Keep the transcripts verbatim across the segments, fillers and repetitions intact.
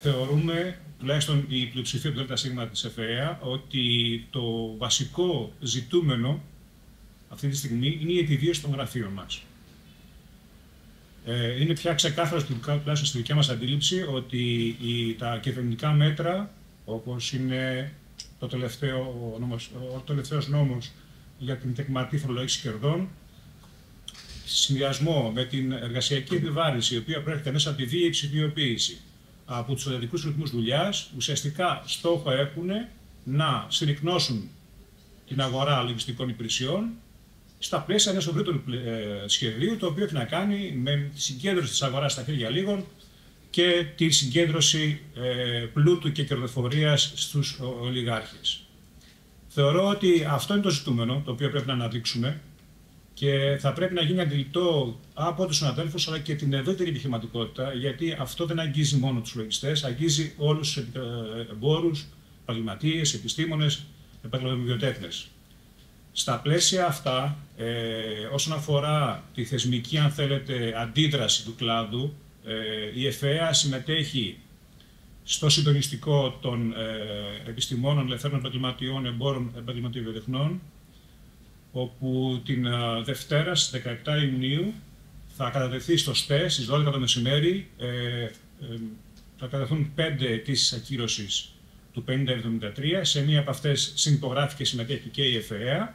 θεωρούμε, τουλάχιστον η πλειοψηφία του ΔΣ της ΕΦΕΑ, ότι το βασικό ζητούμενο αυτή τη στιγμή είναι η επιβίωση των γραφείων μας. Ε, είναι πια ξεκάθαρο, τουλάχιστον στη δικιά μας αντίληψη, ότι οι, τα κυβερνητικά μέτρα, όπως είναι το τελευταίο, ο, νόμος, ο τελευταίος νόμος για την τεκματή φορολόγηση κερδών, σε συνδυασμό με την εργασιακή επιβάρυνση, η οποία προέρχεται μέσα από τη βίαιη ψηφιοποίηση, από τους οδετικούς ρυθμούς δουλειάς, ουσιαστικά στόχο έχουν να συρρικνώσουν την αγορά λογιστικών υπηρεσιών στα πλαίσια ενός ευρύτερου σχεδίου, το οποίο έχει να κάνει με τη συγκέντρωση της αγοράς στα χέρια λίγων και τη συγκέντρωση πλούτου και κερδοφορίας στους ολιγάρχες. Θεωρώ ότι αυτό είναι το ζητούμενο, το οποίο πρέπει να αναδείξουμε και θα πρέπει να γίνει αντιληπτό από τους συναδέλφους αλλά και την ευρύτερη επιχειρηματικότητα, γιατί αυτό δεν αγγίζει μόνο τους λογιστές, αγγίζει όλους τους εμπόρους, επαγγελματίες, επιστήμονες, επαγγελματοβιοτέχνες. Στα πλαίσια αυτά, ε, όσον αφορά τη θεσμική, αν θέλετε, αντίδραση του κλάδου, ε, η ΕΦΕΑ συμμετέχει στο συντονιστικό των ε, επιστημόνων, ελευθέρων επαγγελματιών, εμπόρων, επαγγελματιοβιοτεχνών, όπου την uh, Δευτέρα στις δεκαεπτά Ιουνίου θα κατατεθεί στο ΣΤΕ στις δώδεκα το μεσημέρι, ε, ε, θα κατατεθούν πέντε αιτήσεις ακύρωσης του πενήντα εβδομήντα τρία, σε μία από αυτές συνυπογράφει και συμμετέχει και η ΕΦΕΑ.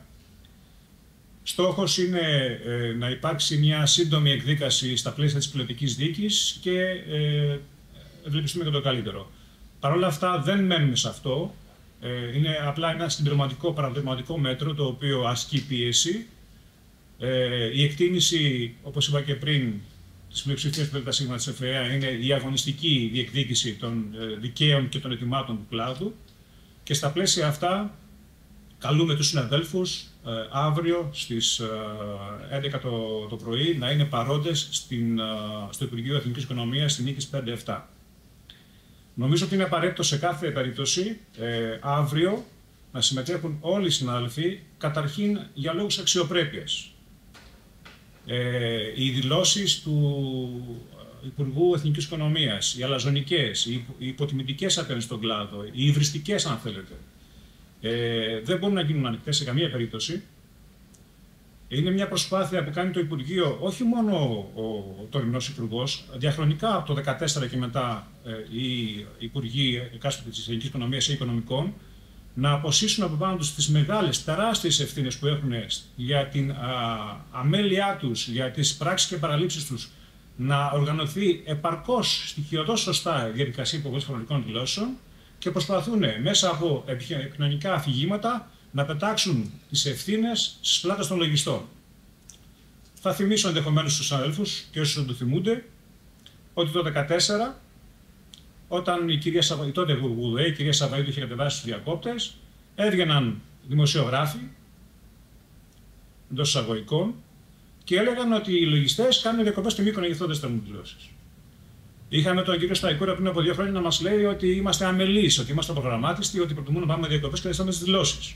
Στόχος είναι ε, να υπάρξει μια σύντομη εκδίκαση στα πλαίσια της πιλωτικής δίκης και ε, ευελπιστούμε για το καλύτερο. Παρ' όλα αυτά δεν μένουμε σε αυτό. Είναι απλά ένα συμπληρωματικό, παραδειγματικό μέτρο το οποίο ασκεί πίεση. Ε, η εκτίμηση, όπως είπα και πριν, της πλειοψηφίας του ΔΣ της ΕΦΕΑ είναι η αγωνιστική διεκδίκηση των ε, δικαίων και των αιτημάτων του κλάδου. Και στα πλαίσια αυτά καλούμε τους συναδέλφους ε, αύριο στις ε, έντεκα το, το πρωί να είναι παρόντες στην, ε, στο Υπουργείο Εθνικής Οικονομίας στην Νίκης πέντε επτά. Νομίζω ότι είναι απαραίτητο σε κάθε περίπτωση ε, αύριο να συμμετέχουν όλοι οι συνάδελφοι, καταρχήν για λόγους αξιοπρέπειας. Ε, οι δηλώσεις του Υπουργού Εθνικής Οικονομίας, οι αλαζονικές, οι υποτιμητικές απέναντι στον κλάδο, οι υβριστικές αν θέλετε, ε, δεν μπορούν να γίνουν ανοιχτές σε καμία περίπτωση. Είναι μια προσπάθεια που κάνει το Υπουργείο, όχι μόνο ο τωρινός Υπουργός, διαχρονικά από το δύο χιλιάδες δεκατέσσερα και μετά ε, οι Υπουργοί εκάστοτε της Ελληνικής Οικονομίας ή Οικονομικών, να αποσύσουν από πάνω τους τις μεγάλες, τεράστιες ευθύνες που έχουν για την α, αμέλειά τους, για τις πράξεις και παραλήψεις τους, να οργανωθεί επαρκώς, στοιχειοδός σωστά η διαδικασία υποβολής φορολογικών δηλώσεων και προσπαθούν μέσα από επικοινωνικά αφηγήματα να πετάξουν τις ευθύνες στις πλάτες των λογιστών. Θα θυμίσω ενδεχομένως στους αδέλφους και όσους δεν το θυμούνται ότι το δύο χιλιάδες δεκατέσσερα, όταν η, κυρία Σαβα... η τότε Γουδουέ, η κυρία Σαββαΐδου είχε κατεβάσει τους διακόπτες, έβγαιναν δημοσιογράφοι εντός εισαγωγικών και έλεγαν ότι οι λογιστές κάνουν διακοπές στη Μύκονο γιατί δεν στέλνουν δηλώσεις. Είχαμε τον κύριο Σταϊκούρα πριν από δύο χρόνια να μας λέει ότι είμαστε αμελείς, ότι είμαστε προγραμμάτιστοι, ότι προτιμούν να πάμε διακοπές και δεν στέλνουν τις δηλώσεις.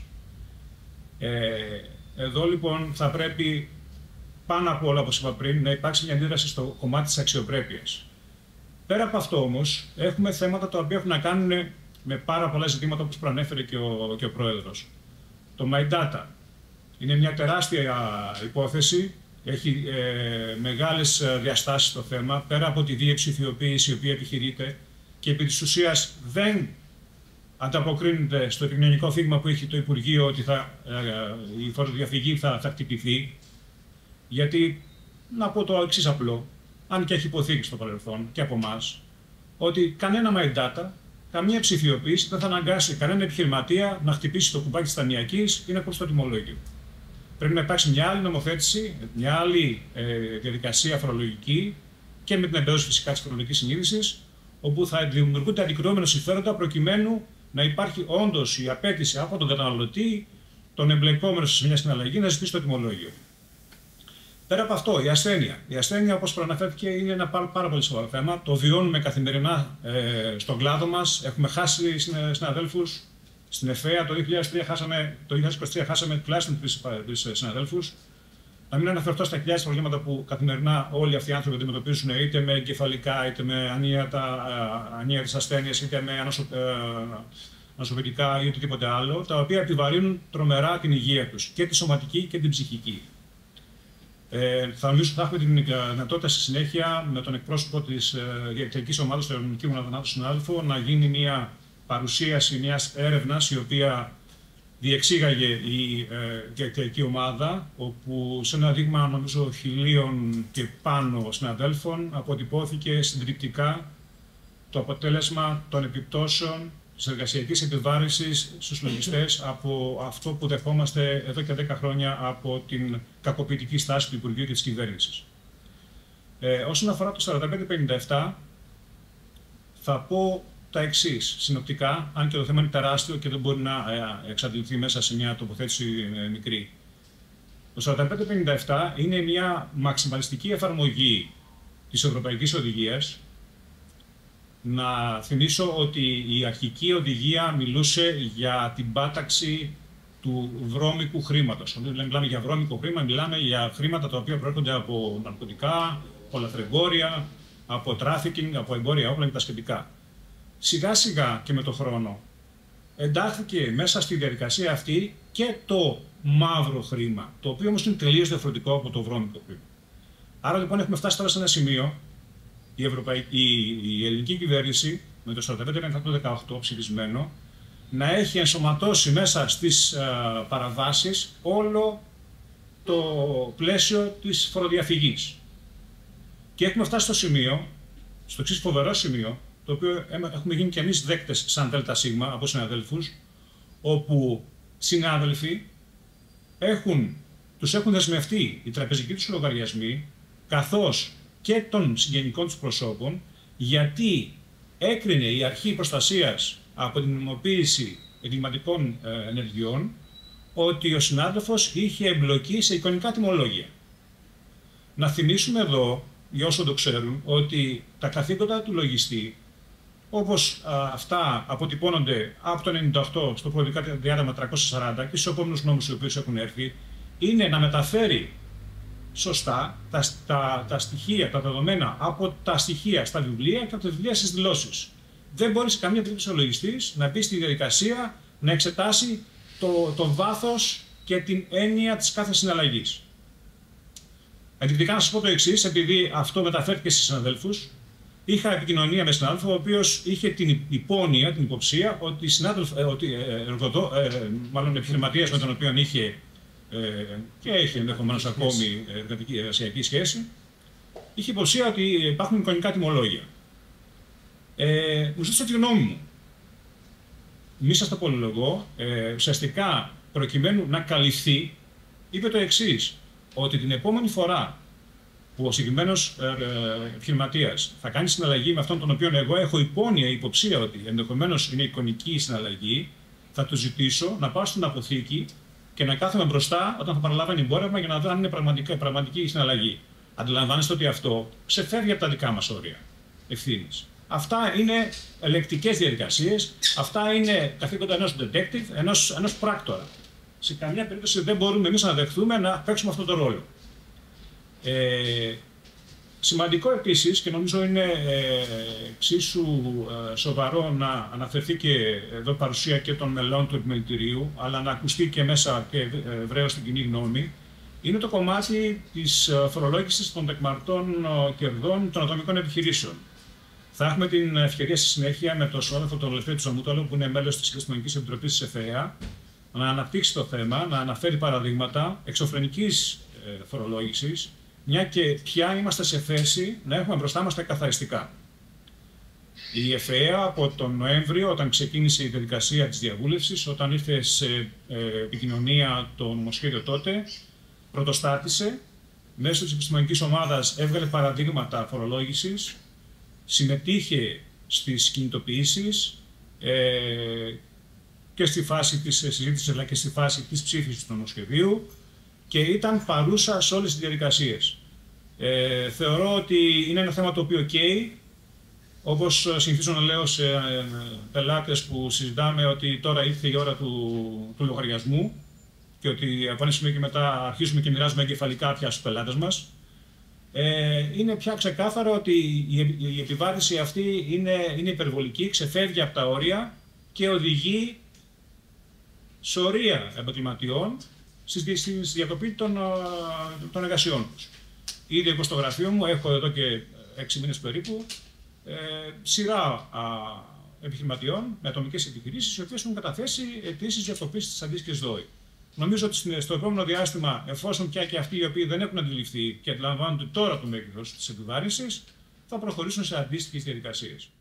Ε, εδώ λοιπόν θα πρέπει πάνω απ' όλα, όπως είπα πριν, να υπάρξει μια αντίδραση στο κομμάτι της αξιοπρέπειας. Πέρα από αυτό όμως, έχουμε θέματα τα οποία έχουν να κάνουν με πάρα πολλά ζητήματα όπως προανέφερε και ο, και ο Πρόεδρος. Το My Data είναι μια τεράστια υπόθεση, έχει ε, μεγάλες διαστάσεις το θέμα, πέρα από τη βίαιη ψηφιοποίηση η οποία επιχειρείται και επί της ουσίας δεν ανταποκρίνεται στο επικοινωνικό φύγμα που έχει το Υπουργείο ότι θα, ε, η φοροδιαφυγή θα, θα χτυπηθεί. Γιατί, να πω το εξής απλό, αν και έχει υποθεί στο παρελθόν και από εμάς, ότι κανένα My Data, καμία ψηφιοποίηση δεν θα αναγκάσει κανένα επιχειρηματία να χτυπήσει το κουμπάκι της ταμιακής ή να κόψει το τιμολόγιο. Πρέπει να υπάρξει μια άλλη νομοθέτηση, μια άλλη ε, διαδικασία φορολογική και με την εμπέδωση φυσικά της φορολογικής συνείδησης, όπου θα δημιουργούνται αντικρουόμενα συμφέροντα προκειμένου να υπάρχει όντως η απέτηση από τον καταναλωτή, τον εμπλεκόμενο σε μια συναλλαγή, να ζητήσει το τιμολόγιο. Πέρα από αυτό, η ασθένεια. Η ασθένεια, όπως προαναφέρθηκε, είναι ένα πάρα, πάρα πολύ σοβαρό θέμα. Το βιώνουμε καθημερινά ε, στον κλάδο μας. Έχουμε χάσει συναδέλφους. Στην ΕΦΕΑ το δύο χιλιάδες τρία χάσαμε, το δύο χιλιάδες είκοσι τρία χάσαμε τουλάχιστον τρεις συναδέλφους. Να μην αναφερθώ στα χιλιάδες προβλήματα που καθημερινά όλοι αυτοί οι άνθρωποι αντιμετωπίζουν, είτε με εγκεφαλικά, είτε με ανίατες ασθένειες, είτε με νοσοποιητικά ή οτιδήποτε άλλο, τα οποία επιβαρύνουν τρομερά την υγεία τους, και τη σωματική και την ψυχική. Ε, θα νομίζω ότι θα έχουμε την δυνατότητα στη συνέχεια με τον εκπρόσωπο της διαιτητικής ομάδας του Ειρηνικού Μοναδονάτου συνάδελφου να γίνει μια παρουσίαση μιας έρευνας η οποία διεξήγαγε η ε, διαιτητική ομάδα, όπου σε ένα δείγμα νομίζω χιλίων και πάνω συναδέλφων αποτυπώθηκε συντριπτικά το αποτέλεσμα των επιπτώσεων της εργασιακής επιβάρυνσης στους λογιστές από αυτό που δεχόμαστε εδώ και δέκα χρόνια από την κακοποιητική στάση του Υπουργείου και της κυβέρνησης. Ε, όσον αφορά το σαράντα πέντε πενήντα επτά, θα πω τα εξής συνοπτικά, αν και το θέμα είναι τεράστιο και δεν μπορεί να ε, εξαντληθεί μέσα σε μια τοποθέτηση ε, μικρή. Το σαράντα πέντε πενήντα επτά είναι μια μαξιμαλιστική εφαρμογή της Ευρωπαϊκής Οδηγίας. Να θυμίσω ότι η αρχική οδηγία μιλούσε για την πάταξη του βρώμικου χρήματος. Όταν μιλάμε για βρώμικο χρήμα, μιλάμε για χρήματα τα οποία προέρχονται από ναρκωτικά, από λαθρεμπόρια, από τράφικινγκ, από εμπόρια όπλα και τα σχετικά. Σιγά σιγά και με το χρόνο εντάχθηκε μέσα στη διαδικασία αυτή και το μαύρο χρήμα, το οποίο όμως είναι τελείως διαφορετικό από το βρώμικο χρήμα. Άρα λοιπόν έχουμε φτάσει τώρα σε ένα σημείο η, Ευρωπαϊκή, η, η ελληνική κυβέρνηση με το σαράντα πέντε εκατόν δεκαοκτώ ψηφισμένο να έχει ενσωματώσει μέσα στις α, παραβάσεις όλο το πλαίσιο της φοροδιαφυγής. Και έχουμε φτάσει στο σημείο, στο εξής φοβερό σημείο, το οποίο έχουμε γίνει και εμείς δέκτες σαν ΔΣ από συναδέλφους, όπου συνάδελφοι έχουν, τους έχουν δεσμευτεί οι τραπεζικοί τους λογαριασμοί, καθώς και των συγγενικών τους προσώπων, γιατί έκρινε η αρχή προστασίας από την νομιμοποίηση εγκληματικών ε, ενεργειών ότι ο συνάδελφος είχε εμπλοκή σε εικονικά τιμολόγια. Να θυμίσουμε εδώ, για όσοι το ξέρουν, ότι τα καθήκοντα του λογιστή, όπως α, αυτά αποτυπώνονται από το ενενήντα οκτώ στο προεδρικό διάταγμα τριακόσια σαράντα και στους επόμενους νόμους οι οποίοι έχουν έρθει, είναι να μεταφέρει σωστά τα, τα, τα στοιχεία, τα δεδομένα από τα στοιχεία στα βιβλία και από τα βιβλία στις δηλώσεις. Δεν μπορεί σε καμία περίπτωση ο λογιστής να μπει στη διαδικασία να εξετάσει το, το βάθος και την έννοια της κάθε συναλλαγής. Ενδεικτικά να σας πω το εξής, επειδή αυτό μεταφέρθηκε στις συναδέλφους, είχα επικοινωνία με συνάδελφο, ο οποίος είχε την υπόνοια, την υποψία, ότι, ε, ότι ε, εργοδό, ε, μάλλον επιχειρηματίας με τον οποίο είχε ε, και έχει ενδεχομένως ακόμη εργατική εργασιακή σχέση, είχε υποψία ότι υπάρχουν εικονικά τιμολόγια. Ε, μου ζήτησε τη γνώμη μου. Μη σας το πολυλογώ, ε, ουσιαστικά προκειμένου να καλυφθεί, είπε το εξής, ότι την επόμενη φορά που ο συγκεκριμένος ε, επιχειρηματίας θα κάνει συναλλαγή με αυτόν τον οποίο εγώ έχω υπόνοια, υποψία ότι ενδεχομένως είναι εικονική η συναλλαγή, θα του ζητήσω να πάω στην αποθήκη και να κάθομαι μπροστά όταν θα παραλάβει εμπόρευμα για να δω αν είναι πραγματική, πραγματική η συναλλαγή. Αντιλαμβάνεστε ότι αυτό ξεφεύγει από τα δικά μας όρια ευθύνης. Αυτά είναι ελεκτικές διαδικασίες, αυτά είναι καθήκοντα ενός detective, ενός, ενός πράκτορα. Σε καμιά περίπτωση δεν μπορούμε εμείς να δεχθούμε να παίξουμε αυτόν τον ρόλο. Ε, σημαντικό επίσης, και νομίζω είναι ε, εξίσου ε, σοβαρό να αναφερθεί και εδώ παρουσία και των μελών του επιμελητηρίου, αλλά να ακουστεί και μέσα και ευρέως στην κοινή γνώμη, είναι το κομμάτι της φορολόγησης των τεκμαρτών κερδών των ατομικών επιχειρήσεων. Θα έχουμε την ευκαιρία στη συνέχεια με τον συνάδελφο τον Ελευθέρη Τσαμούταλο, που είναι μέλος της Κοινωνικής Επιτροπής της ΕΦΕΑ, να αναπτύξει το θέμα, να αναφέρει παραδείγματα εξωφρενικής ε, φορολόγησης, μια και πια είμαστε σε θέση να έχουμε μπροστά μας τα καθαριστικά. Η ΕΦΕΑ από τον Νοέμβριο, όταν ξεκίνησε η διαδικασία της διαβούλευσης, όταν ήρθε σε ε, επικοινωνία το νομοσχέδιο τότε, πρωτοστάτησε, μέσω της επιστημονικής ομάδας έβγαλε παραδείγματα φορολόγησης, συμμετείχε στις κινητοποιήσεις ε, και στη φάση της συζήτησης αλλά και στη φάση της ψήφισης του νομοσχεδίου και ήταν παρούσα σε όλες τις διαδικασίες. Ε, θεωρώ ότι είναι ένα θέμα το οποίο καίει, όπως συνηθίζω να λέω σε πελάτες που συζητάμε ότι τώρα ήρθε η ώρα του, του λογαριασμού. και ότι από ένα σημείο και μετά αρχίζουμε και μοιράζουμε εγκεφαλικά πια στους πελάτες μας. Ε, είναι πια ξεκάθαρο ότι η, η επιβάρυνση αυτή είναι, είναι υπερβολική, ξεφεύγει από τα όρια και οδηγεί σωρία επαγγελματιών στη, στη διακοπή των, των εργασιών τους. Ήδη εγώ στο γραφείο μου έχω εδώ και έξι μήνες περίπου ε, σειρά α, επιχειρηματιών με ατομικές επιχειρήσεις, οι οποίες έχουν καταθέσει αιτήσεις διακοπής της αντίστοιχης ΔΟΗ. Νομίζω ότι στο επόμενο διάστημα, εφόσον πια και αυτοί οι οποίοι δεν έχουν αντιληφθεί και αντιλαμβάνονται τώρα το μέγεθος της επιβάρυνσης, θα προχωρήσουν σε αντίστοιχες διαδικασίες.